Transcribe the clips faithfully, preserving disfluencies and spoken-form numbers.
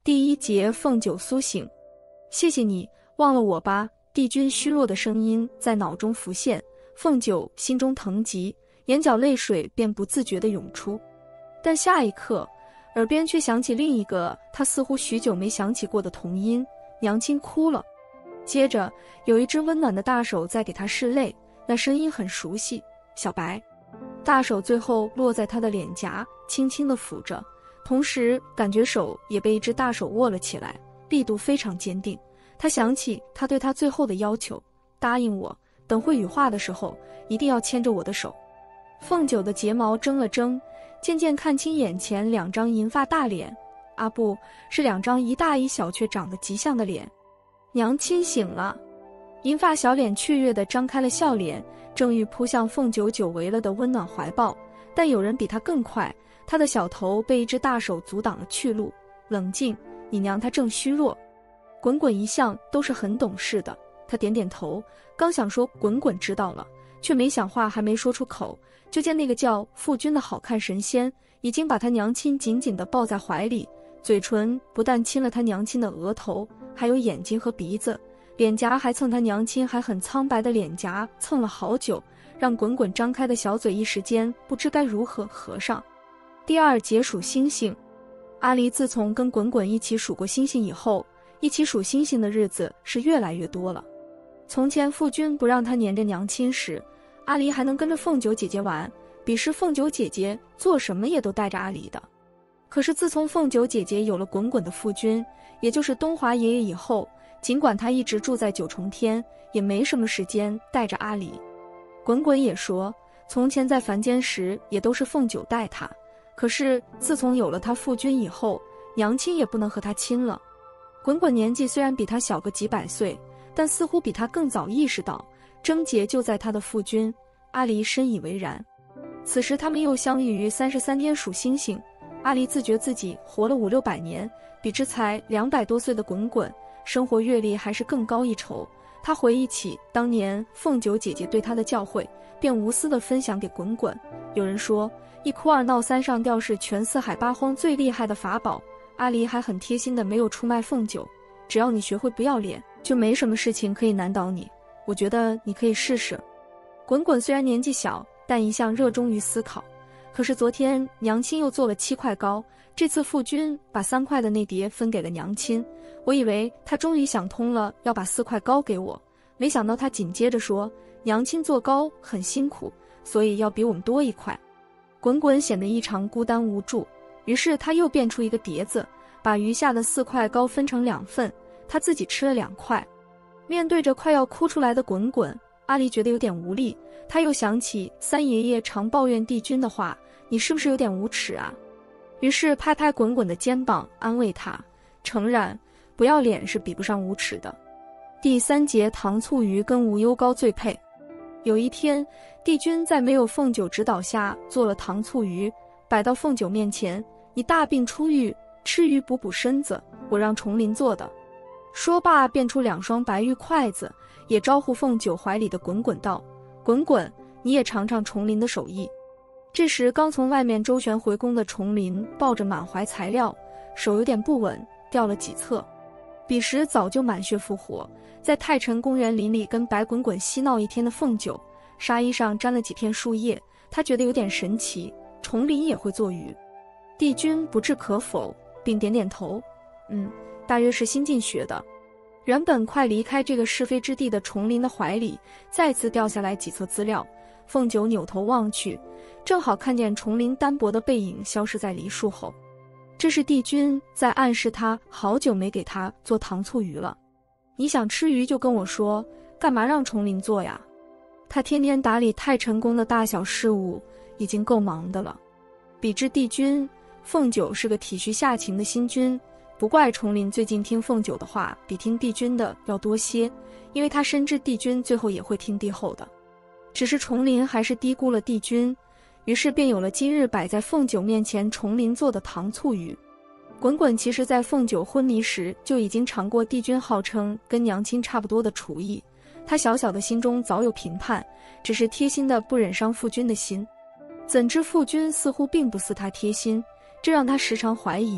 第一节凤九苏醒。谢谢你，忘了我吧。帝君虚弱的声音在脑中浮现，凤九心中疼极，眼角泪水便不自觉地涌出。但下一刻，耳边却响起另一个他似乎许久没想起过的童音，娘亲哭了。接着有一只温暖的大手在给他拭泪，那声音很熟悉，小白。大手最后落在他的脸颊，轻轻地抚着，同时感觉手也被一只大手握了起来，力度非常坚定。他想起他对他最后的要求，答应我，等会羽化的时候一定要牵着我的手。凤九的睫毛睁了睁，渐渐看清眼前两张银发大脸，啊不，是两张一大一小却长得极像的脸。娘亲醒了。银发小脸雀跃地张开了笑脸，正欲扑向凤九久违了的温暖怀抱，但有人比他更快，他的小头被一只大手阻挡了去路。冷静，你娘她正虚弱。滚滚一向都是很懂事的，他点点头，刚想说滚滚知道了，却没想话还没说出口，就见那个叫傅君的好看神仙已经把他娘亲紧紧地抱在怀里，嘴唇不但亲了他娘亲的额头，还有眼睛和鼻子，脸颊还蹭他娘亲还很苍白的脸颊，蹭了好久，让滚滚张开的小嘴一时间不知该如何合上。第二节数星星。阿离自从跟滚滚一起数过星星以后，一起数星星的日子是越来越多了。从前傅君不让他黏着娘亲时，阿离还能跟着凤九姐姐玩，彼时凤九姐姐做什么也都带着阿离的。可是自从凤九姐姐有了滚滚的傅君，也就是东华爷爷以后，尽管他一直住在九重天，也没什么时间带着阿离。滚滚也说，从前在凡间时也都是凤九带他，可是自从有了他傅君以后，娘亲也不能和他亲了。滚滚年纪虽然比他小个几百岁，但似乎比他更早意识到症结就在他的傅君。阿离深以为然。此时他们又相遇于三十三天数星星，阿离自觉自己活了五六百年，比之才两百多岁的滚滚生活阅历还是更高一筹。他回忆起当年凤九姐姐对他的教诲，便无私地分享给滚滚。有人说一哭二闹三上吊是全四海八荒最厉害的法宝，阿离还很贴心的没有出卖凤九，只要你学会不要脸，就没什么事情可以难倒你，我觉得你可以试试。滚滚虽然年纪小，但一向热衷于思考。可是昨天娘亲又做了七块糕，这次傅君把三块的那碟分给了娘亲，我以为他终于想通了，要把四块糕给我，没想到他紧接着说，娘亲做糕很辛苦，所以要比我们多一块。滚滚显得异常孤单无助，于是他又变出一个碟子，把余下的四块糕分成两份，他自己吃了两块。面对着快要哭出来的滚滚，阿离觉得有点无力，他又想起三爷爷常抱怨帝君的话，你是不是有点无耻啊？于是拍拍滚滚的肩膀安慰他，诚然，不要脸是比不上无耻的。第三节糖醋鱼跟无忧糕最配。有一天，帝君在没有凤九指导下做了糖醋鱼，摆到凤九面前，你大病初愈，吃鱼补补身子，我让崇林做的。说罢变出两双白玉筷子，也招呼凤九怀里的滚滚道，滚滚，你也尝尝崇林的手艺。这时刚从外面周旋回宫的崇林抱着满怀材料，手有点不稳，掉了几侧。彼时早就满血复活，在太晨公园林里跟白滚滚嬉闹一天的凤九，纱衣上沾了几片树叶，他觉得有点神奇，崇林也会做鱼。帝君不置可否，并点点头，嗯，大约是新进学的。原本快离开这个是非之地的崇林的怀里再次掉下来几册资料，凤九扭头望去，正好看见崇林单薄的背影消失在梨树后。这是帝君在暗示他好久没给他做糖醋鱼了。你想吃鱼就跟我说，干嘛让崇林做呀？他天天打理太晨宫的大小事务，已经够忙的了。比之帝君，凤九是个体恤下情的新君，不怪崇林最近听凤九的话比听帝君的要多些，因为他深知帝君最后也会听帝后的。只是崇林还是低估了帝君，于是便有了今日摆在凤九面前崇林做的糖醋鱼。滚滚其实在凤九昏迷时就已经尝过帝君号称跟娘亲差不多的厨艺，他小小的心中早有评判，只是贴心的不忍伤傅君的心。怎知傅君似乎并不似他贴心，这让他时常怀疑，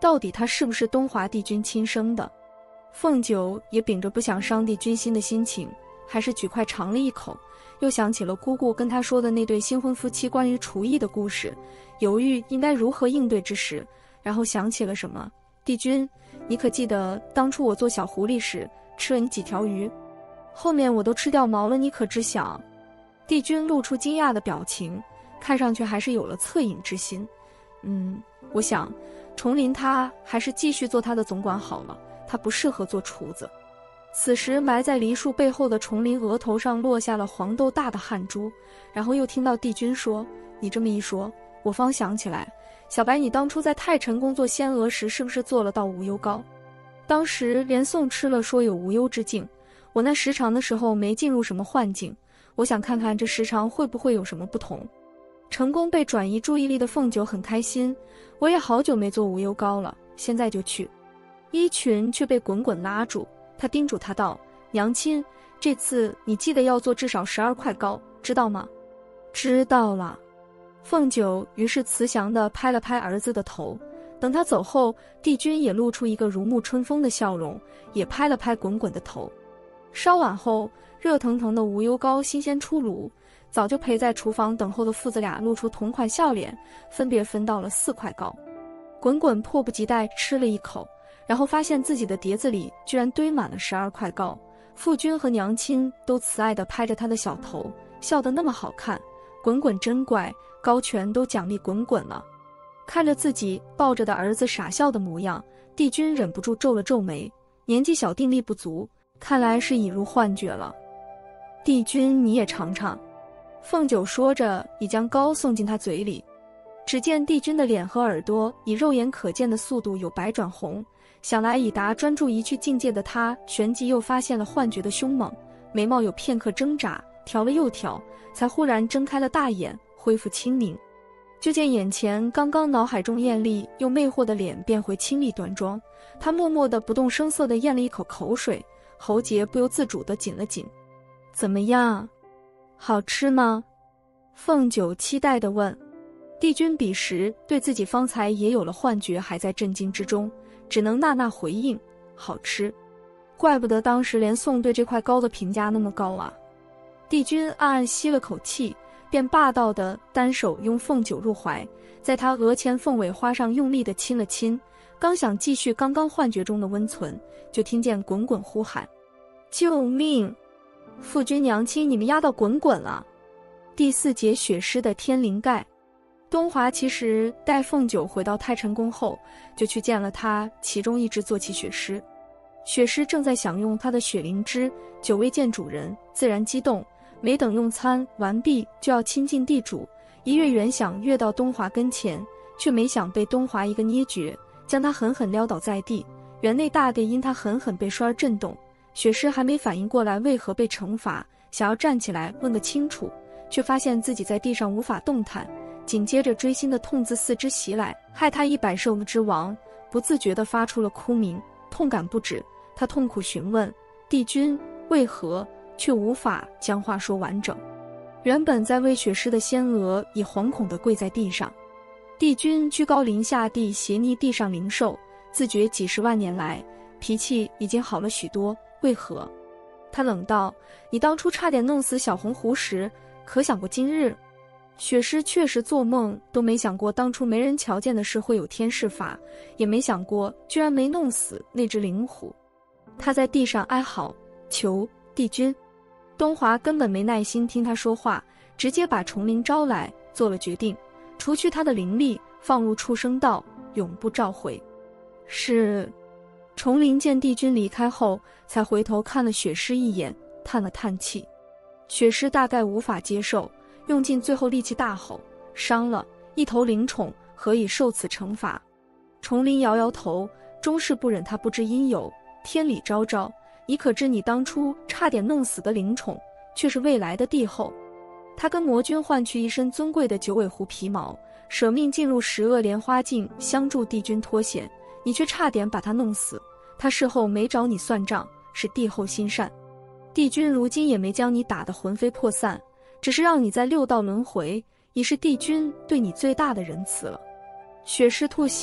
到底他是不是东华帝君亲生的？凤九也秉着不想伤帝君心的心情，还是举筷尝了一口，又想起了姑姑跟他说的那对新婚夫妻关于厨艺的故事，犹豫应该如何应对之时，然后想起了什么。帝君，你可记得当初我做小狐狸时吃了你几条鱼？后面我都吃掉毛了，你可知晓？帝君露出惊讶的表情，看上去还是有了恻隐之心。嗯，我想崇林他还是继续做他的总管好了，他不适合做厨子。此时埋在梨树背后的崇林额头上落下了黄豆大的汗珠，然后又听到帝君说，你这么一说，我方想起来，小白你当初在太晨宫做仙娥时是不是做了道无忧膏？当时连宋吃了说有无忧之境，我那时长的时候没进入什么幻境，我想看看这时长会不会有什么不同。成功被转移注意力的凤九很开心，我也好久没做无忧膏了，现在就去。衣裙却被滚滚拉住，他叮嘱他道，娘亲，这次你记得要做至少十二块膏，知道吗？知道了。凤九于是慈祥地拍了拍儿子的头，等他走后，帝君也露出一个如沐春风的笑容，也拍了拍滚滚的头。稍晚后，热腾腾的无忧膏新鲜出炉，早就陪在厨房等候的父子俩露出同款笑脸，分别分到了四块膏。滚滚迫不及待吃了一口，然后发现自己的碟子里居然堆满了十二块膏。父君和娘亲都慈爱地拍着他的小头，笑得那么好看。滚滚真乖，膏全都奖励滚滚了。看着自己抱着的儿子傻笑的模样，帝君忍不住皱了皱眉，年纪小定力不足，看来是已入幻觉了。帝君你也尝尝。凤九说着已将膏送进他嘴里，只见帝君的脸和耳朵以肉眼可见的速度有白转红，想来已达专注一去境界的他旋即又发现了幻觉的凶猛，眉毛有片刻挣扎，调了又调，才忽然睁开了大眼，恢复清明。就见眼前刚刚脑海中艳丽又魅惑的脸变回清丽端庄，他默默地不动声色地咽了一口口水，喉结不由自主地紧了紧。怎么样？好吃吗？凤九期待地问。帝君彼时对自己方才也有了幻觉还在震惊之中，只能纳纳回应，好吃。怪不得当时连宋对这块膏的评价那么高啊。帝君暗暗吸了口气，便霸道地单手拥凤九入怀，在他额前凤尾花上用力地亲了亲，刚想继续刚刚幻觉中的温存，就听见滚滚呼喊，救命！父君娘亲，你们压到滚滚了。第四节血尸的天灵盖。东华其实带凤九回到太晨宫后，就去见了他其中一只坐骑血尸。血尸正在享用他的血灵芝，久未见主人，自然激动，没等用餐完毕，就要亲近地主，一跃远想跃到东华跟前，却没想被东华一个捏诀，将他狠狠撂倒在地。园内大地因他狠狠被摔而震动，血尸还没反应过来为何被惩罚，想要站起来问个清楚，却发现自己在地上无法动弹，紧接着锥心的痛自四肢袭来，害他一百兽之亡，不自觉地发出了哭鸣，痛感不止。他痛苦询问帝君为何，却无法将话说完整。原本在喂血尸的仙娥已惶恐地跪在地上，帝君居高临下地斜睨地上灵兽，自觉几十万年来脾气已经好了许多，为何？他冷道，你当初差点弄死小红狐时，可想过今日？血尸确实做梦都没想过当初没人瞧见的事会有天事法，也没想过居然没弄死那只灵狐。他在地上哀嚎求帝君。东华根本没耐心听他说话，直接把崇灵招来，做了决定，除去他的灵力，放入畜生道，永不召回。是。崇灵见帝君离开后，才回头看了血尸一眼，叹了叹气。血尸大概无法接受，用尽最后力气大吼，伤了一头灵宠，何以受此惩罚？崇灵摇摇头，终是不忍他不知因由，天理昭昭，你可知你当初差点弄死的灵宠，却是未来的帝后。他跟魔君换取一身尊贵的九尾狐皮毛，舍命进入十恶莲花境，相助帝君脱险，你却差点把他弄死。他事后没找你算账，是帝后心善。帝君如今也没将你打得魂飞魄散，只是让你在六道轮回，已是帝君对你最大的仁慈了。血尸吐血，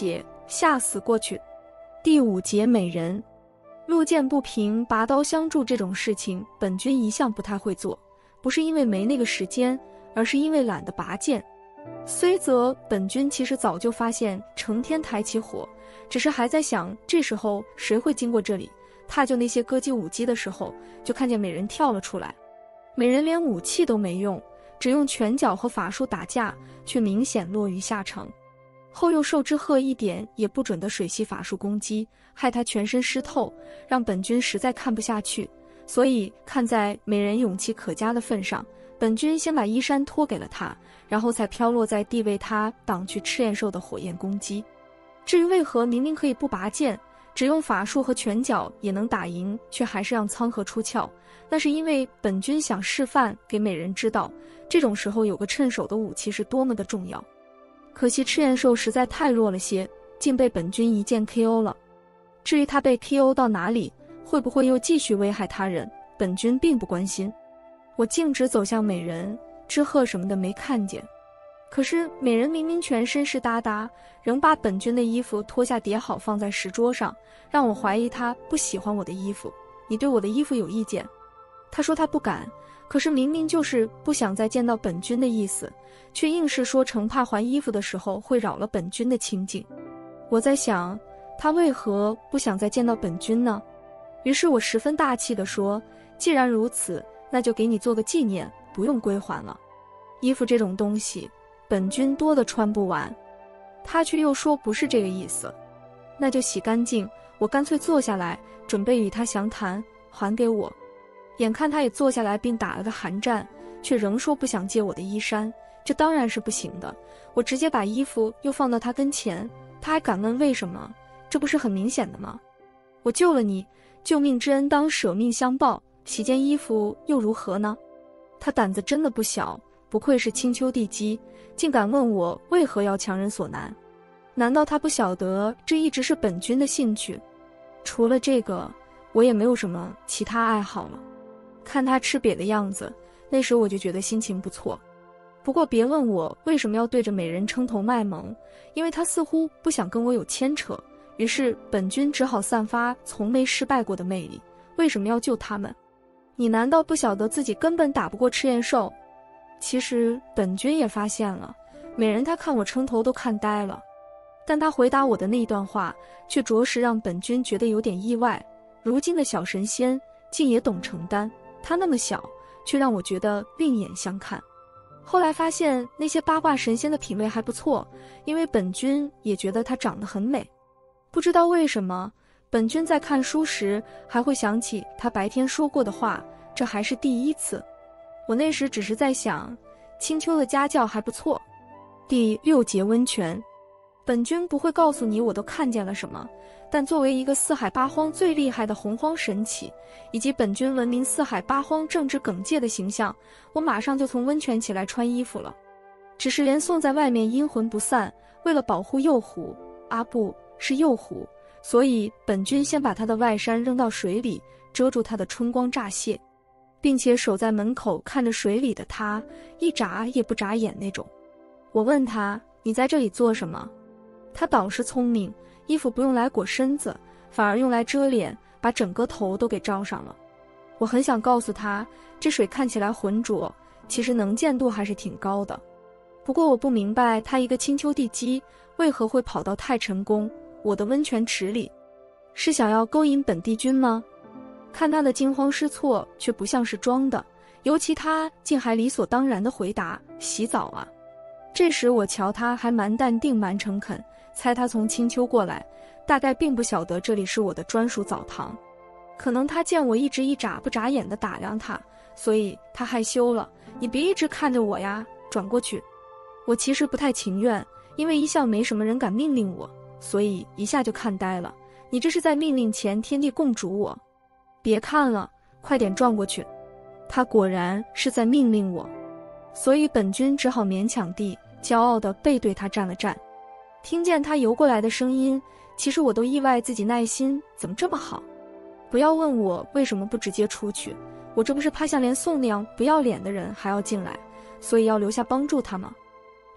吓死过去。第五节美人。路见不平拔刀相助这种事情，本君一向不太会做，不是因为没那个时间，而是因为懒得拔剑。虽则本君其实早就发现成天抬起火，只是还在想这时候谁会经过这里，踏就那些歌姬舞姬的时候，就看见美人跳了出来。美人连武器都没用，只用拳脚和法术打架，却明显落于下乘。后又受之鹤一点也不准的水系法术攻击，害他全身湿透，让本君实在看不下去。所以看在美人勇气可嘉的份上，本君先把衣衫脱给了他，然后才飘落在地为他挡去赤焰兽的火焰攻击。至于为何明明可以不拔剑，只用法术和拳脚也能打赢，却还是让苍河出鞘，那是因为本君想示范给美人知道，这种时候有个趁手的武器是多么的重要。可惜赤焰兽实在太弱了些，竟被本君一剑 K O 了。至于他被 K O 到哪里，会不会又继续危害他人，本君并不关心。我径直走向美人，之鹤什么的没看见。可是美人明明全身湿哒哒，仍把本君的衣服脱下叠好放在石桌上，让我怀疑她不喜欢我的衣服。你对我的衣服有意见？她说她不敢，可是明明就是不想再见到本君的意思，却硬是说成怕还衣服的时候会扰了本君的清静。我在想，她为何不想再见到本君呢？于是我十分大气地说，既然如此，那就给你做个纪念，不用归还了。衣服这种东西，本君多的穿不完。他却又说不是这个意思。那就洗干净，我干脆坐下来，准备与他详谈，还给我。眼看他也坐下来并打了个寒战，却仍说不想借我的衣衫，这当然是不行的。我直接把衣服又放到他跟前，他还敢问为什么？这不是很明显的吗？我救了你，救命之恩当舍命相报，洗件衣服又如何呢？他胆子真的不小，不愧是青丘帝姬，竟敢问我为何要强人所难。难道他不晓得这一直是本君的兴趣？除了这个，我也没有什么其他爱好了。看他吃瘪的样子，那时我就觉得心情不错。不过别问我为什么要对着美人撑头卖萌，因为他似乎不想跟我有牵扯，于是本君只好散发从没失败过的魅力。为什么要救他们？你难道不晓得自己根本打不过赤焰兽？其实本君也发现了，美人她看我撑头都看呆了，但她回答我的那一段话却着实让本君觉得有点意外。如今的小神仙竟也懂承担，她那么小，却让我觉得另眼相看。后来发现那些八卦神仙的品味还不错，因为本君也觉得她长得很美。不知道为什么，本君在看书时还会想起她白天说过的话，这还是第一次。我那时只是在想，青丘的家教还不错。第六节温泉。本君不会告诉你我都看见了什么，但作为一个四海八荒最厉害的洪荒神祇，以及本君闻名四海八荒正直耿介的形象，我马上就从温泉起来穿衣服了。只是连宋在外面阴魂不散，为了保护幼虎，啊不是幼虎，所以本君先把他的外衫扔到水里，遮住他的春光乍泄，并且守在门口看着水里的他，一眨也不眨眼那种。我问他，你在这里做什么？他倒是聪明，衣服不用来裹身子，反而用来遮脸，把整个头都给罩上了。我很想告诉他，这水看起来浑浊，其实能见度还是挺高的。不过我不明白他一个青丘帝姬为何会跑到太晨宫我的温泉池里，是想要勾引本帝君吗？看他的惊慌失措，却不像是装的，尤其他竟还理所当然地回答，洗澡啊。这时我瞧他还蛮淡定蛮诚恳，猜他从青丘过来，大概并不晓得这里是我的专属澡堂。可能他见我一直一眨不眨眼地打量他，所以他害羞了，你别一直看着我呀，转过去。我其实不太情愿，因为一向没什么人敢命令我，所以一下就看呆了。你这是在命令前天地共主我？别看了，快点转过去。他果然是在命令我，所以本君只好勉强地骄傲地背对他站了站。听见他游过来的声音，其实我都意外自己耐心怎么这么好。不要问我为什么不直接出去，我这不是怕像连宋那样不要脸的人还要进来，所以要留下帮助他吗？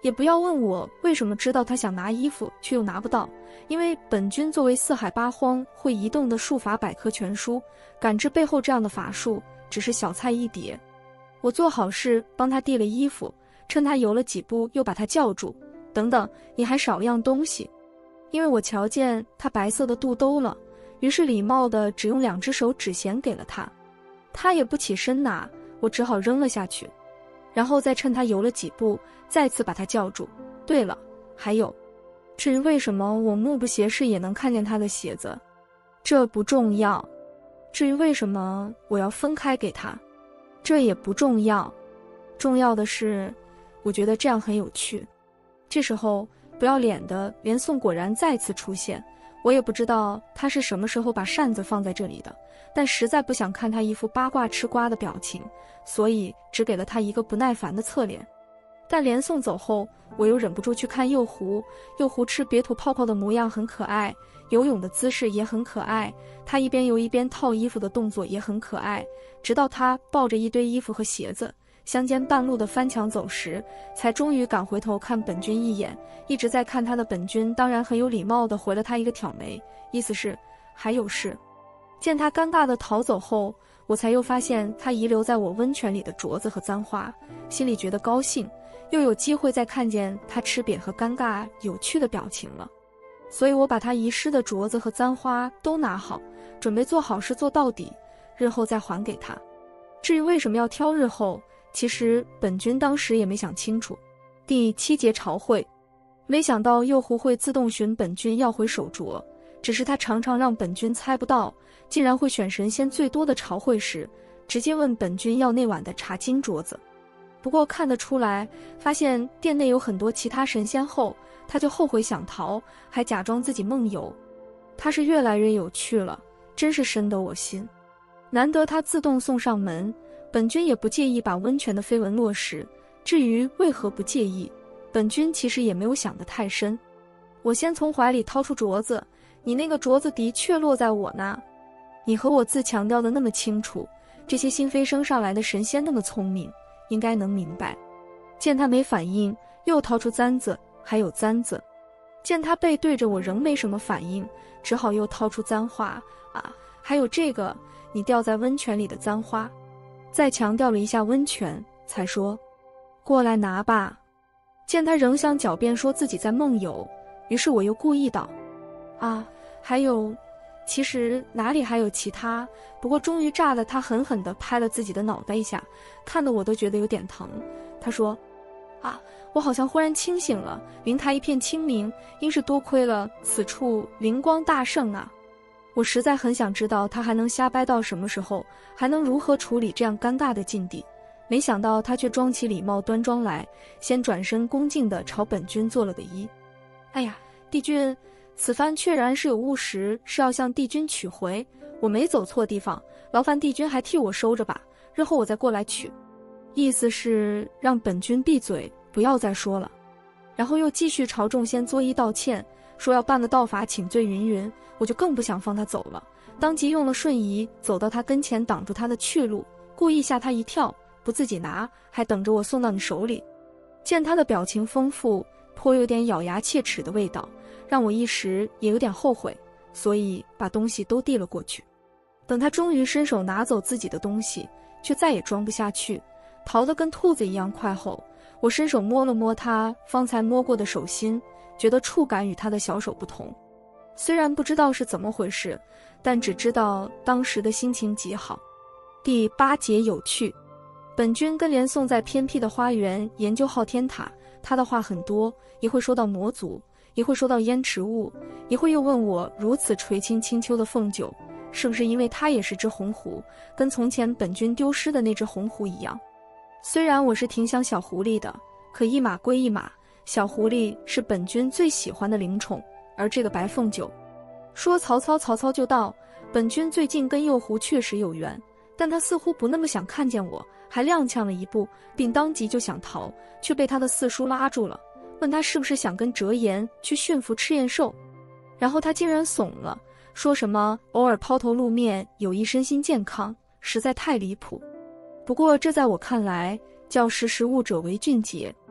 也不要问我为什么知道他想拿衣服却又拿不到，因为本君作为四海八荒会移动的术法百科全书，感知背后这样的法术只是小菜一碟。我做好事帮他递了衣服，趁他游了几步又把他叫住，等等，你还少样东西。因为我瞧见他白色的肚兜了，于是礼貌地只用两只手指衔给了他。他也不起身拿，我只好扔了下去，然后再趁他游了几步再次把他叫住。对了，还有，至于为什么我目不斜视也能看见他的鞋子，这不重要。至于为什么我要分开给他，这也不重要。重要的是，我觉得这样很有趣。这时候不要脸的连宋果然再次出现，我也不知道他是什么时候把扇子放在这里的，但实在不想看他一副八卦吃瓜的表情，所以只给了他一个不耐烦的侧脸。但连宋走后，我又忍不住去看幼狐，幼狐吃别土泡泡的模样很可爱，游泳的姿势也很可爱，他一边游一边套衣服的动作也很可爱，直到他抱着一堆衣服和鞋子乡间半路的翻墙走时，才终于赶回头看本君一眼。一直在看他的本君当然很有礼貌地回了他一个挑眉，意思是还有事。见他尴尬地逃走后，我才又发现他遗留在我温泉里的镯子和簪花，心里觉得高兴，又有机会再看见他吃瘪和尴尬有趣的表情了。所以我把他遗失的镯子和簪花都拿好，准备做好事做到底，日后再还给他。至于为什么要挑日后，其实本君当时也没想清楚。第七节朝会，没想到幼狐会自动寻本君要回手镯，只是他常常让本君猜不到，竟然会选神仙最多的朝会时，直接问本君要那晚的茶金镯子。不过看得出来，发现店内有很多其他神仙后，他就后悔想逃，还假装自己梦游。他是越来越有趣了，真是深得我心。难得他自动送上门，本君也不介意把温泉的绯闻落实。至于为何不介意，本君其实也没有想得太深。我先从怀里掏出镯子，你那个镯子的确落在我那。你和我自强调的那么清楚，这些新飞升上来的神仙那么聪明，应该能明白。见他没反应，又掏出簪子，还有簪子。见他背对着我仍没什么反应，只好又掏出簪花。啊，还有这个你掉在温泉里的簪花。再强调了一下温泉，才说过来拿吧。见他仍想狡辩说自己在梦游，于是我又故意道啊，还有，其实哪里还有其他，不过终于炸得他狠狠地拍了自己的脑袋一下，看得我都觉得有点疼。他说啊，我好像忽然清醒了，灵台一片清明，应是多亏了此处灵光大盛啊。我实在很想知道他还能瞎掰到什么时候，还能如何处理这样尴尬的境地。没想到他却装起礼貌端庄来，先转身恭敬地朝本君做了个揖。哎呀，帝君，此番确然是有误时，是要向帝君取回，我没走错地方，劳烦帝君还替我收着吧，日后我再过来取。意思是让本君闭嘴，不要再说了。然后又继续朝众仙作揖道歉，说要办了道法请罪云云，我就更不想放他走了，当即用了瞬移走到他跟前挡住他的去路，故意吓他一跳，不自己拿，还等着我送到你手里。见他的表情丰富，颇有点咬牙切齿的味道，让我一时也有点后悔，所以把东西都递了过去。等他终于伸手拿走自己的东西，却再也装不下去，逃得跟兔子一样快后，我伸手摸了摸他方才摸过的手心，觉得触感与他的小手不同。虽然不知道是怎么回事，但只知道当时的心情极好。第八节有趣，本君跟连宋在偏僻的花园研究昊天塔，他的话很多，一会说到魔族，一会说到烟池雾，一会又问我如此垂青清秋的凤九，是不是因为他也是只红狐，跟从前本君丢失的那只红狐一样。虽然我是挺想小狐狸的，可一码归一码，小狐狸是本君最喜欢的灵宠，而这个白凤九，说曹操曹操就到，本君最近跟幼狐确实有缘，但他似乎不那么想看见我，还踉跄了一步，并当即就想逃，却被他的四叔拉住了，问他是不是想跟折颜去驯服赤焰兽。然后他竟然怂了，说什么偶尔抛头露面有益身心健康，实在太离谱。不过这在我看来叫识时务者为俊杰。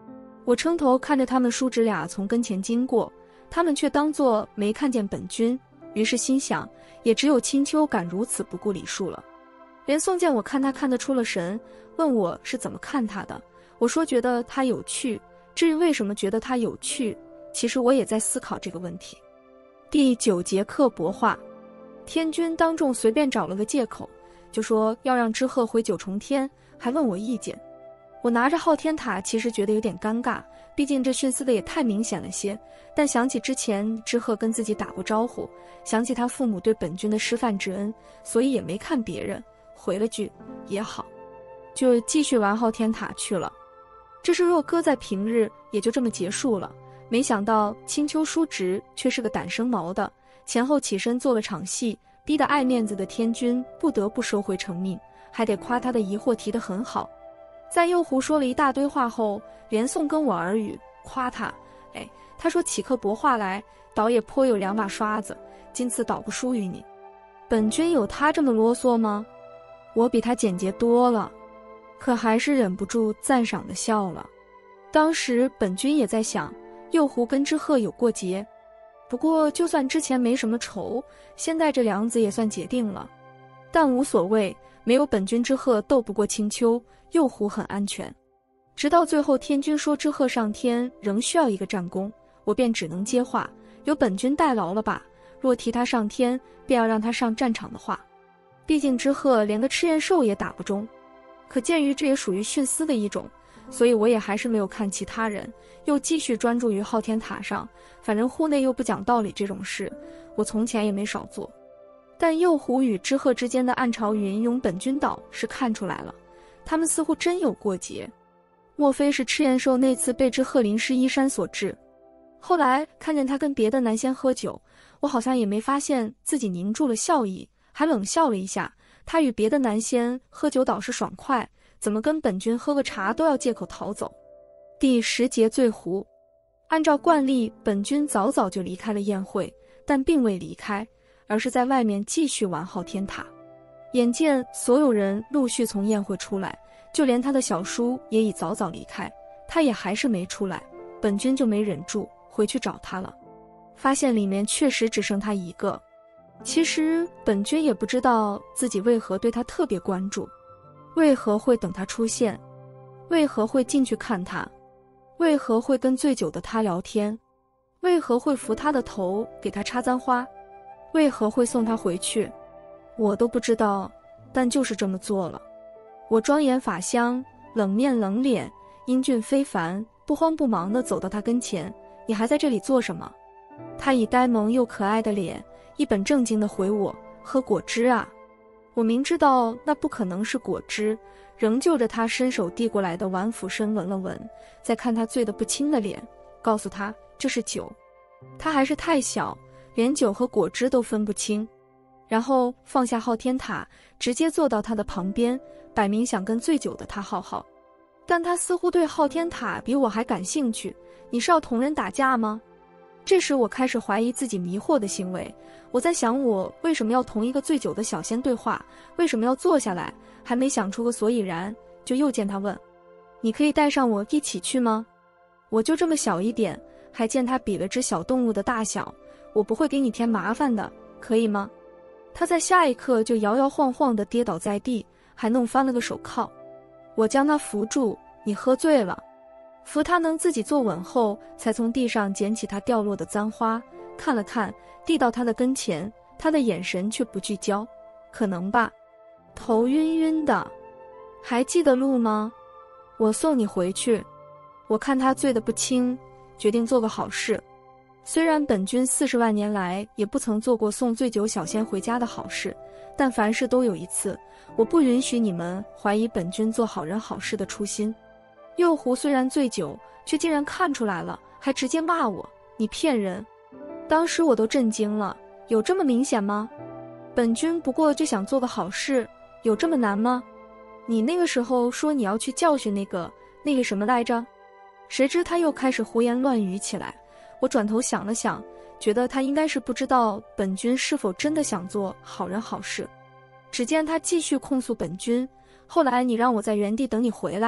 我撑头看着他们叔侄俩从跟前经过，他们却当作没看见本君，于是心想，也只有青丘敢如此不顾礼数了。连宋见我看他看得出了神，问我是怎么看他的。我说觉得他有趣，至于为什么觉得他有趣，其实我也在思考这个问题。第九节课帛话，天君当众随便找了个借口，就说要让知鹤回九重天，还问我意见。我拿着昊天塔，其实觉得有点尴尬，毕竟这徇私的也太明显了些。但想起之前知鹤跟自己打过招呼，想起他父母对本君的师范之恩，所以也没看别人，回了句也好，就继续玩昊天塔去了。这事若搁在平日，也就这么结束了。没想到青丘叔侄却是个胆生毛的，前后起身做了场戏，逼得爱面子的天君不得不收回成命，还得夸他的疑惑提得很好。在右狐说了一大堆话后，连宋跟我耳语，夸他，哎，他说起刻帛话来，倒也颇有两把刷子，今次倒不输于你。本君有他这么啰嗦吗？我比他简洁多了，可还是忍不住赞赏的笑了。当时本君也在想，右狐跟知鹤有过节，不过就算之前没什么仇，现在这梁子也算结定了。但无所谓，没有本君知鹤斗不过青丘，右狐很安全。直到最后天君说知鹤上天仍需要一个战功，我便只能接话，由本君代劳了吧，若提他上天，便要让他上战场的话。毕竟知鹤连个赤焰兽也打不中，可鉴于这也属于徇私的一种，所以我也还是没有看其他人，又继续专注于昊天塔上。反正户内又不讲道理这种事，我从前也没少做。但右狐与知鹤之间的暗潮云涌本君岛是看出来了，他们似乎真有过节。莫非是赤焰兽那次被知鹤淋湿衣衫所致？后来看见他跟别的男仙喝酒，我好像也没发现自己凝住了笑意，还冷笑了一下。他与别的男仙喝酒倒是爽快，怎么跟本君喝个茶都要借口逃走？第十节醉壶。按照惯例，本君早早就离开了宴会，但并未离开，而是在外面继续玩昊天塔。眼见所有人陆续从宴会出来，就连他的小叔也已早早离开，他也还是没出来，本君就没忍住回去找他了，发现里面确实只剩他一个。其实本君也不知道自己为何对他特别关注，为何会等他出现，为何会进去看他，为何会跟醉酒的他聊天，为何会扶他的头给他插簪花，为何会送他回去，我都不知道，但就是这么做了。我庄严法相，冷面冷脸，英俊非凡，不慌不忙地走到他跟前，你还在这里做什么？他以呆萌又可爱的脸一本正经地回我，喝果汁啊。我明知道那不可能是果汁，仍就着他伸手递过来的碗俯身闻了闻，再看他醉得不轻的脸，告诉他这是酒。他还是太小，连酒和果汁都分不清。然后放下昊天塔，直接坐到他的旁边，摆明想跟醉酒的他耗耗。但他似乎对昊天塔比我还感兴趣，你是要同人打架吗？这时我开始怀疑自己迷惑的行为，我在想我为什么要同一个醉酒的小仙对话，为什么要坐下来，还没想出个所以然，就又见他问，你可以带上我一起去吗？我就这么小一点，还见他比了只小动物的大小，我不会给你添麻烦的，可以吗？他在下一刻就摇摇晃晃地跌倒在地，还弄翻了个手铐。我将他扶住，你喝醉了。扶他能自己坐稳后，才从地上捡起他掉落的簪花，看了看，递到他的跟前，他的眼神却不聚焦。可能吧，头晕晕的。还记得路吗？我送你回去。我看他醉得不轻，决定做个好事。虽然本君四十万年来也不曾做过送醉酒小仙回家的好事，但凡事都有一次，我不允许你们怀疑本君做好人好事的初心。右狐虽然醉酒，却竟然看出来了，还直接骂我，你骗人。当时我都震惊了，有这么明显吗？本君不过就想做个好事，有这么难吗？你那个时候说你要去教训那个那个什么来着？谁知他又开始胡言乱语起来。我转头想了想，觉得他应该是不知道本君是否真的想做好人好事。只见他继续控诉本君，后来你让我在原地等你回来，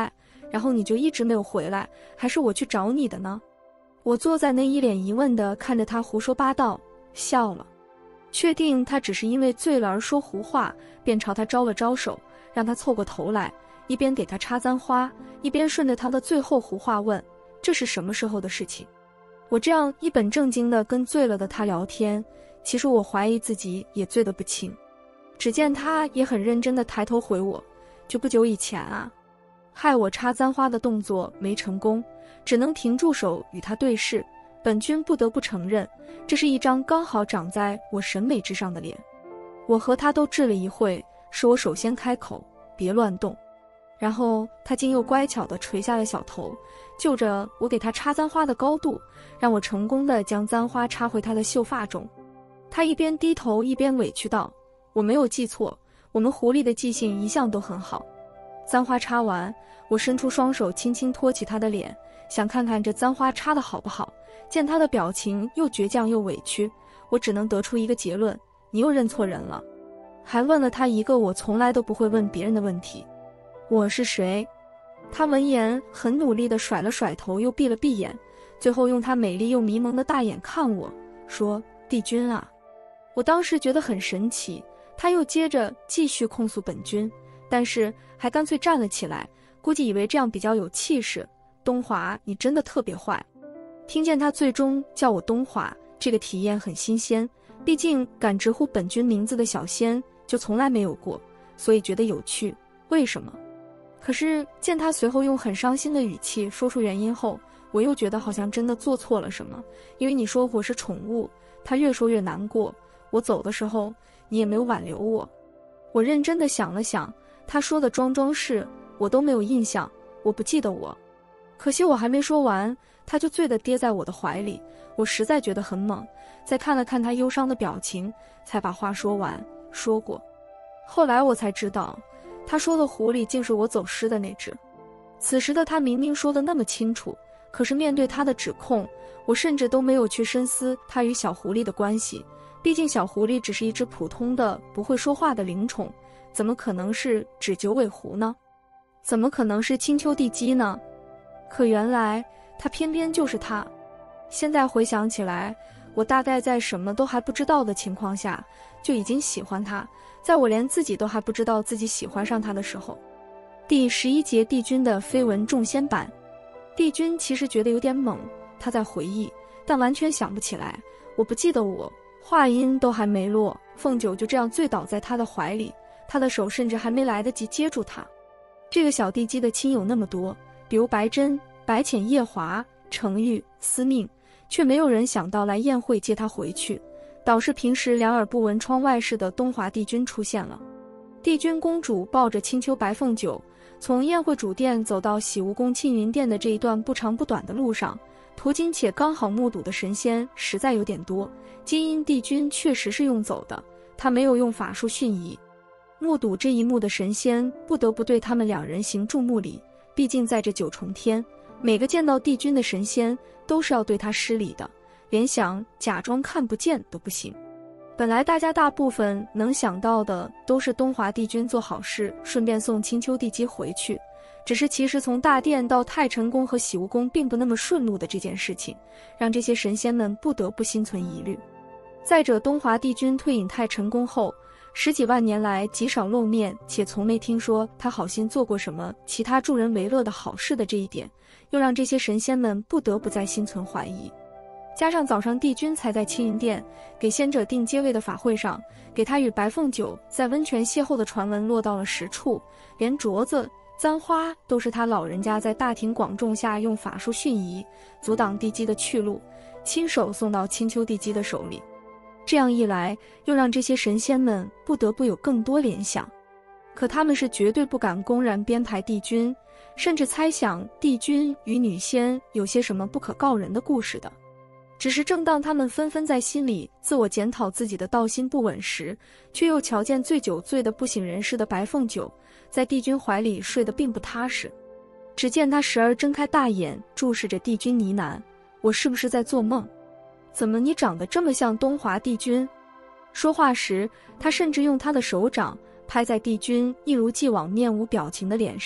然后你就一直没有回来，还是我去找你的呢？”我坐在那一脸疑问地看着他胡说八道，笑了。确定他只是因为醉了而说胡话，便朝他招了招手，让他凑过头来，一边给他插簪花，一边顺着他的最后胡话问：“这是什么时候的事情？”我这样一本正经地跟醉了的他聊天，其实我怀疑自己也醉得不轻。只见他也很认真地抬头回我：“就不久以前啊。”害我插簪花的动作没成功，只能停住手与他对视。本君不得不承认，这是一张刚好长在我审美之上的脸。我和他都治了一会，是我首先开口：“别乱动。”然后他竟又乖巧地垂下了小头，就着我给他插簪花的高度，让我成功地将簪花插回他的秀发中。他一边低头一边委屈道：“我没有记错，我们狐狸的记性一向都很好。”簪花插完，我伸出双手轻轻托起他的脸，想看看这簪花插得好不好。见他的表情又倔强又委屈，我只能得出一个结论：你又认错人了。还问了他一个我从来都不会问别人的问题：我是谁？他闻言很努力地甩了甩头，又闭了闭眼，最后用他美丽又迷蒙的大眼看我，说：“帝君啊。”我当时觉得很神奇，他又接着继续控诉本君，但是还干脆站了起来，估计以为这样比较有气势。东华，你真的特别坏。听见他最终叫我东华，这个体验很新鲜，毕竟敢直呼本君名字的小仙就从来没有过，所以觉得有趣。为什么？可是见他随后用很伤心的语气说出原因后，我又觉得好像真的做错了什么。因为你说我是宠物，他越说越难过。我走的时候你也没有挽留我。我认真地想了想，他说的桩桩事我都没有印象，我不记得我。可惜我还没说完，他就醉得跌在我的怀里，我实在觉得很猛，再看了看他忧伤的表情，才把话说完。说过，后来我才知道，他说的狐狸竟是我走失的那只。此时的他明明说得那么清楚，可是面对他的指控，我甚至都没有去深思他与小狐狸的关系。毕竟小狐狸只是一只普通的不会说话的灵宠，怎么可能是指九尾狐呢？怎么可能是青丘帝姬呢？可原来他偏偏就是他。现在回想起来，我大概在什么都还不知道的情况下就已经喜欢他，在我连自己都还不知道自己喜欢上他的时候。第十一节帝君的绯闻重仙版。帝君其实觉得有点懵，他在回忆，但完全想不起来。我不记得我。话音都还没落，凤九就这样醉倒在他的怀里，他的手甚至还没来得及接住他。这个小帝姬的亲友那么多，比如白珍、白浅、夜华、程昱、司命，却没有人想到来宴会接他回去，倒是平时两耳不闻窗外事的东华帝君出现了。帝君公主抱着青丘白凤九，从宴会主殿走到洗梧宫庆云殿的这一段不长不短的路上，途经且刚好目睹的神仙实在有点多。皆因帝君确实是用走的，他没有用法术迅移。目睹这一幕的神仙不得不对他们两人行注目礼，毕竟在这九重天，每个见到帝君的神仙都是要对他施礼的，连想假装看不见都不行。本来大家大部分能想到的都是东华帝君做好事，顺便送青丘帝姬回去，只是其实从大殿到太晨宫和洗梧宫并不那么顺路的这件事情，让这些神仙们不得不心存疑虑。再者，东华帝君退隐太晨宫后，十几万年来极少露面，且从没听说他好心做过什么其他助人为乐的好事的这一点，又让这些神仙们不得不再心存怀疑。加上早上帝君才在青云殿给仙者定阶位的法会上，给他与白凤九在温泉邂逅的传闻落到了实处，连镯子、簪花都是他老人家在大庭广众下用法术迅移，阻挡帝姬的去路，亲手送到青丘帝姬的手里。这样一来，又让这些神仙们不得不有更多联想。可他们是绝对不敢公然编排帝君，甚至猜想帝君与女仙有些什么不可告人的故事的。只是正当他们纷纷在心里自我检讨自己的道心不稳时，却又瞧见醉酒醉得不省人事的白凤九在帝君怀里睡得并不踏实。只见他时而睁开大眼注视着帝君呢喃：“我是不是在做梦？怎么你长得这么像东华帝君？”说话时，他甚至用他的手掌拍在帝君一如既往面无表情的脸上，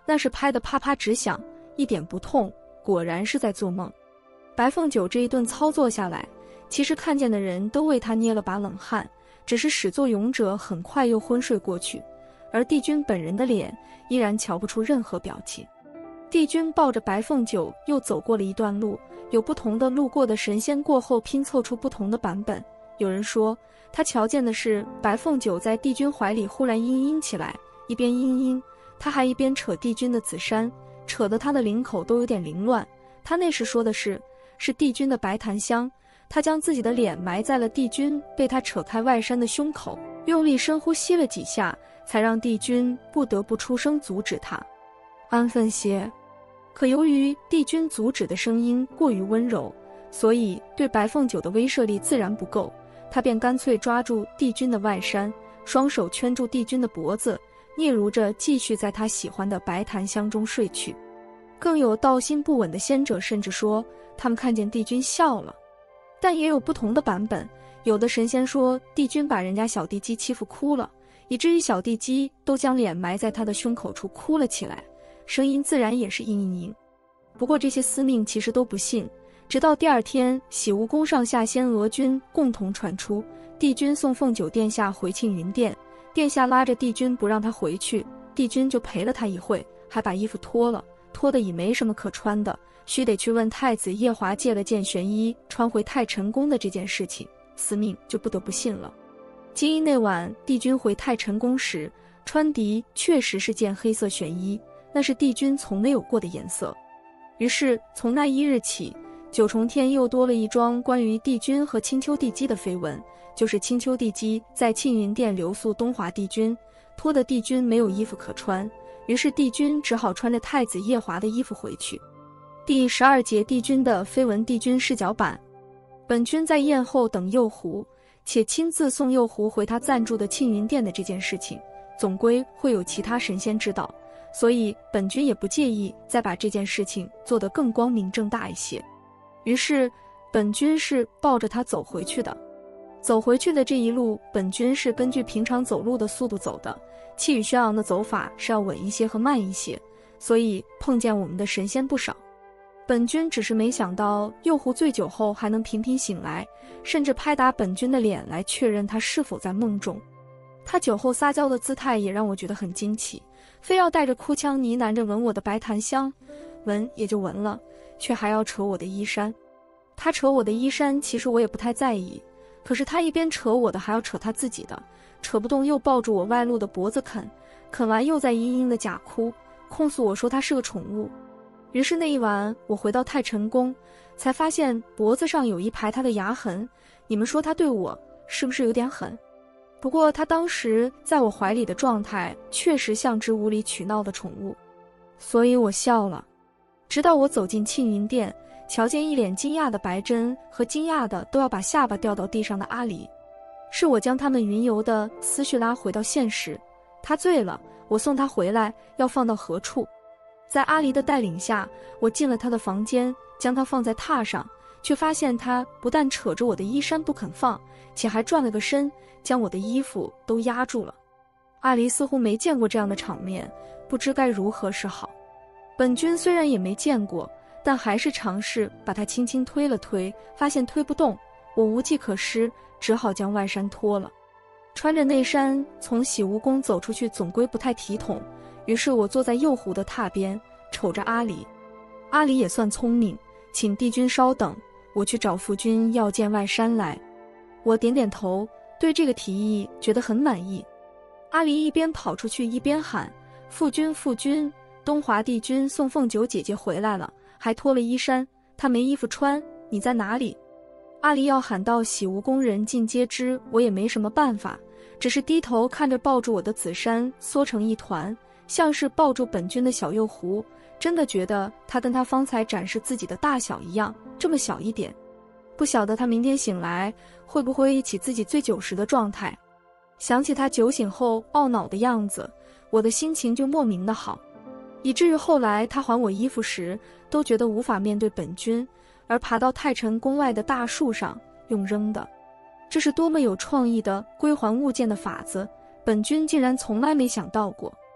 那是拍得啪啪直响，一点不痛，果然是在做梦。白凤九这一顿操作下来，其实看见的人都为他捏了把冷汗，只是始作俑者很快又昏睡过去，而帝君本人的脸依然瞧不出任何表情。帝君抱着白凤九又走过了一段路，有不同的路过的神仙过后拼凑出不同的版本。有人说他瞧见的是白凤九在帝君怀里忽然嘤嘤起来，一边嘤嘤，他还一边扯帝君的紫衫，扯得他的领口都有点凌乱。他那时说的是是帝君的白檀香，他将自己的脸埋在了帝君被他扯开外衫的胸口，用力深呼吸了几下，才让帝君不得不出声阻止他。安分些。可由于帝君阻止的声音过于温柔，所以对白凤九的威慑力自然不够，他便干脆抓住帝君的外衫，双手圈住帝君的脖子，嗫嚅着继续在他喜欢的白檀香中睡去。更有道心不稳的仙者甚至说他们看见帝君笑了，但也有不同的版本。有的神仙说帝君把人家小地鸡欺负哭了，以至于小地鸡都将脸埋在他的胸口处哭了起来，声音自然也是嘤嘤嘤。不过这些司命其实都不信，直到第二天洗无宫上下仙娥君共同传出帝君送凤九殿下回庆云殿，殿下拉着帝君不让他回去，帝君就陪了他一会，还把衣服脱了，脱得已没什么可穿的，须得去问太子夜华借了件玄衣穿回太晨宫的这件事情，司命就不得不信了。今因那晚帝君回太晨宫时穿的确实是件黑色玄衣，那是帝君从没有过的颜色。于是从那一日起，九重天又多了一桩关于帝君和青丘帝姬的绯闻，就是青丘帝姬在庆云殿留宿东华帝君，脱得帝君没有衣服可穿，于是帝君只好穿着太子夜华的衣服回去。第十二节帝君的绯闻帝君视角版。本君在宴后等右狐，且亲自送右狐回他暂住的庆云殿的这件事情，总归会有其他神仙知道，所以本君也不介意再把这件事情做得更光明正大一些。于是本君是抱着他走回去的。走回去的这一路，本君是根据平常走路的速度走的，气宇轩昂的走法是要稳一些和慢一些，所以碰见我们的神仙不少。本君只是没想到右狐醉酒后还能频频醒来，甚至拍打本君的脸来确认他是否在梦中。他酒后撒娇的姿态也让我觉得很惊奇，非要带着哭腔呢喃着闻我的白檀香，闻也就闻了，却还要扯我的衣衫。他扯我的衣衫其实我也不太在意，可是他一边扯我的还要扯他自己的，扯不动又抱住我外露的脖子啃，啃完又在嘤嘤的假哭，控诉我说他是个宠物。于是那一晚我回到太晨宫，才发现脖子上有一排他的牙痕，你们说他对我是不是有点狠？不过他当时在我怀里的状态确实像只无理取闹的宠物，所以我笑了。直到我走进庆云殿，瞧见一脸惊讶的白珍和惊讶的都要把下巴掉到地上的阿离，是我将他们云游的思绪拉回到现实。他醉了，我送他回来，要放到何处？在阿离的带领下，我进了他的房间，将他放在榻上，却发现他不但扯着我的衣衫不肯放，且还转了个身，将我的衣服都压住了。阿离似乎没见过这样的场面，不知该如何是好。本君虽然也没见过，但还是尝试把他轻轻推了推，发现推不动，我无计可施，只好将外衫脱了。穿着内衫从洗无宫走出去总归不太体统，于是我坐在右狐的榻边，瞅着阿离。阿离也算聪明，请帝君稍等，我去找夫君要件外衫来。我点点头，对这个提议觉得很满意。阿离一边跑出去一边喊：父君父君，东华帝君送凤九姐姐回来了，还脱了衣衫，她没衣服穿，你在哪里？阿离要喊到洗无宫人尽皆知，我也没什么办法，只是低头看着抱住我的紫衫缩成一团，像是抱住本君的小幼狐，真的觉得他跟他方才展示自己的大小一样，这么小一点。不晓得他明天醒来会不会忆起自己醉酒时的状态，想起他酒醒后懊恼的样子，我的心情就莫名的好，以至于后来他还我衣服时都觉得无法面对本君，而爬到太晨宫外的大树上用扔的。这是多么有创意的归还物件的法子，本君竟然从来没想到过。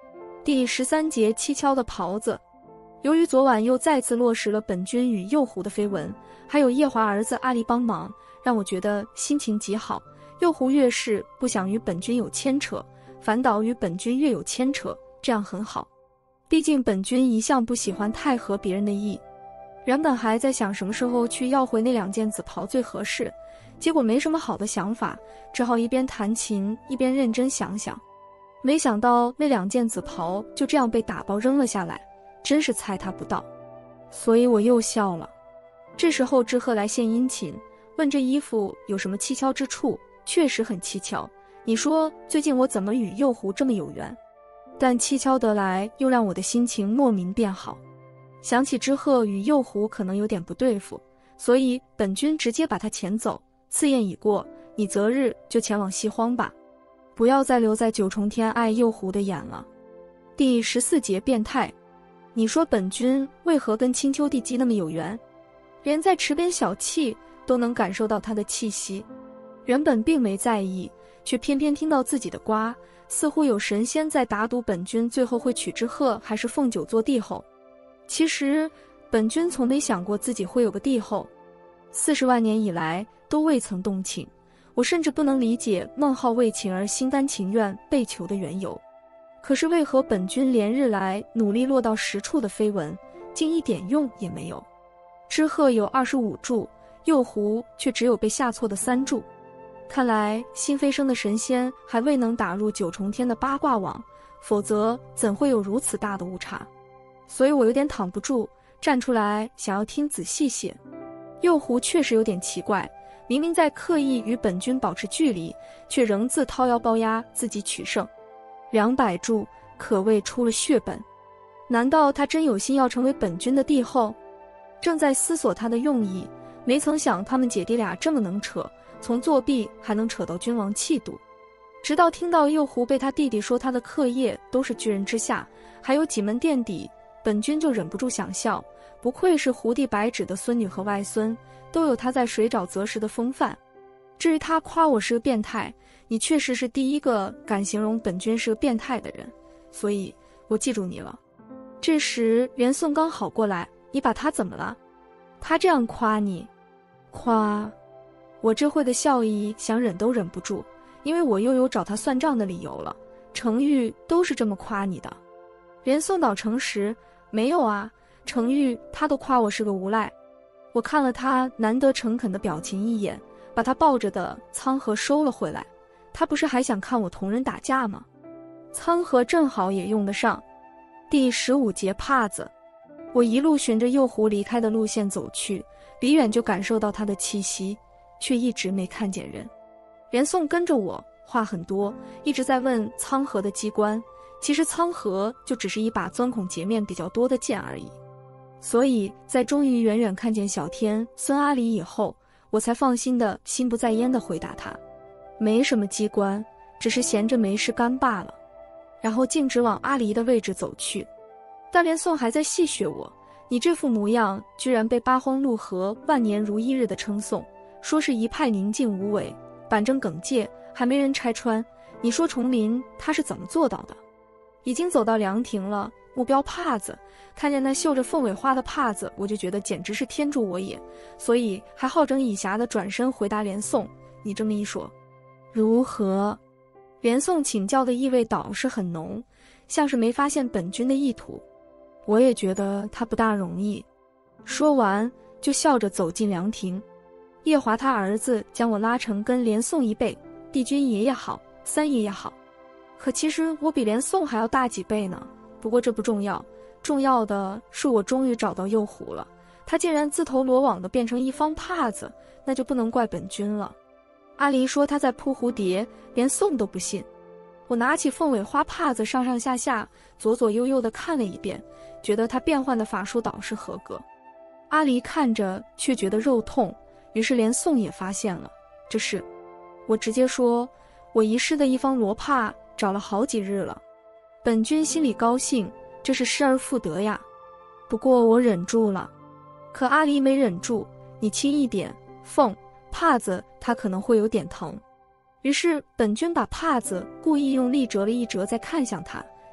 第十三节蹊跷的袍子。由于昨晚又再次落实了本君与右狐的绯闻，还有夜华儿子阿离帮忙，让我觉得心情极好。右狐越是不想与本君有牵扯，反倒与本君越有牵扯，这样很好。毕竟本君一向不喜欢太合别人的意。原本还在想什么时候去要回那两件紫袍最合适，结果没什么好的想法，只好一边弹琴一边认真想想。没想到那两件紫袍就这样被打包扔了下来，真是猜他不到，所以我又笑了。这时候志贺来献殷勤，问这衣服有什么蹊跷之处，确实很蹊跷。你说最近我怎么与右狐这么有缘？但蹊跷得来又让我的心情莫名变好。想起之贺与右狐可能有点不对付，所以本君直接把他遣走。赐宴已过，你择日就前往西荒吧，不要再留在九重天碍右狐的眼了。第十四节变态。你说本君为何跟青丘帝姬那么有缘？连在池边小憩都能感受到他的气息。原本并没在意，却偏偏听到自己的瓜，似乎有神仙在打赌本君最后会娶之贺还是凤九做帝后。其实本君从没想过自己会有个帝后，四十万年以来都未曾动情。我甚至不能理解孟浩为情而心甘情愿被囚的缘由。可是为何本君连日来努力落到实处的绯闻，竟一点用也没有？之贺有二十五柱，右狐却只有被下错的三柱。看来新飞升的神仙还未能打入九重天的八卦网，否则怎会有如此大的误差？所以我有点躺不住，站出来想要听仔细些。右狐确实有点奇怪，明明在刻意与本君保持距离，却仍自掏腰包压自己取胜。两百柱可谓出了血本，难道他真有心要成为本君的帝后？正在思索他的用意，没曾想他们姐弟俩这么能扯，从作弊还能扯到君王气度。直到听到右狐被他弟弟说他的课业都是巨人之下，还有几门垫底，本君就忍不住想笑，不愧是胡地白纸的孙女和外孙，都有他在水沼择食的风范。至于他夸我是个变态，你确实是第一个敢形容本君是个变态的人，所以我记住你了。这时连宋刚好过来，你把他怎么了？他这样夸你？夸？我这会的笑意想忍都忍不住，因为我又有找他算账的理由了。程昱都是这么夸你的。连宋倒诚实，没有啊，程昱他都夸我是个无赖。我看了他难得诚恳的表情一眼，把他抱着的苍河收了回来。他不是还想看我同人打架吗？苍河正好也用得上。第十五节帕子。我一路循着右狐离开的路线走去，离远就感受到他的气息，却一直没看见人。连宋跟着我，话很多，一直在问苍河的机关。其实苍河就只是一把钻孔截面比较多的剑而已。所以在终于远远看见小天孙阿离以后，我才放心的心不在焉地回答他，没什么机关，只是闲着没事干罢了。然后径直往阿离的位置走去。但连宋还在戏谑我，你这副模样居然被八荒陆河万年如一日的称颂，说是一派宁静无为，板正耿介，还没人拆穿。你说崇林他是怎么做到的？已经走到凉亭了，目标帕子，看见那绣着凤尾花的帕子，我就觉得简直是天助我也，所以还好整以暇的转身回答连宋，你这么一说如何？连宋请教的意味倒是很浓，像是没发现本君的意图。我也觉得他不大容易。说完就笑着走进凉亭。夜华他儿子将我拉成跟连宋一辈，帝君爷爷好，三爷爷好。可其实我比连宋还要大几倍呢。不过这不重要，重要的是我终于找到右狐了。他竟然自投罗网的变成一方帕子，那就不能怪本君了。阿离说他在扑蝴蝶，连宋都不信。我拿起凤尾花帕子，上上下下左左右右地看了一遍，觉得他变换的法术倒是合格。阿离看着却觉得肉痛，于是连宋也发现了这事。我直接说，我遗失的一方罗帕找了好几日了。本君心里高兴，这是失而复得呀。不过我忍住了。可阿离没忍住，你轻一点，凤帕子他可能会有点疼。于是本君把帕子故意用力折了一折，再看向他，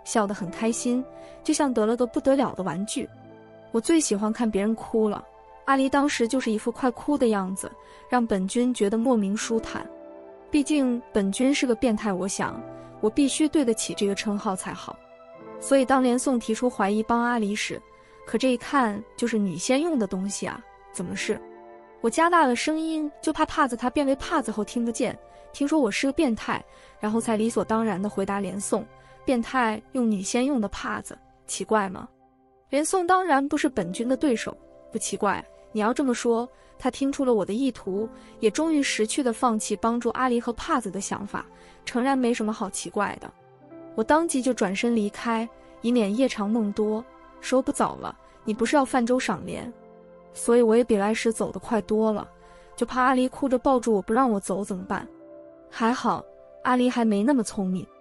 笑得很开心，就像得了个不得了的玩具。我最喜欢看别人哭了，阿离当时就是一副快哭的样子，让本君觉得莫名舒坦。毕竟本君是个变态，我想我必须对得起这个称号才好。所以当连宋提出怀疑帮阿离时，可这一看就是女仙用的东西啊，怎么是？我加大了声音，就怕帕子他变为帕子后听不见，听说我是个变态，然后才理所当然地回答连宋，变态用女仙用的帕子，奇怪吗？连宋当然不是本君的对手，不奇怪，你要这么说，他听出了我的意图，也终于识趣地放弃帮助阿离和帕子的想法，诚然没什么好奇怪的。我当即就转身离开，以免夜长梦多。说不早了，你不是要泛舟赏莲？所以我也比来时走得快多了，就怕阿离哭着抱住我不让我走怎么办？还好阿离还没那么聪明，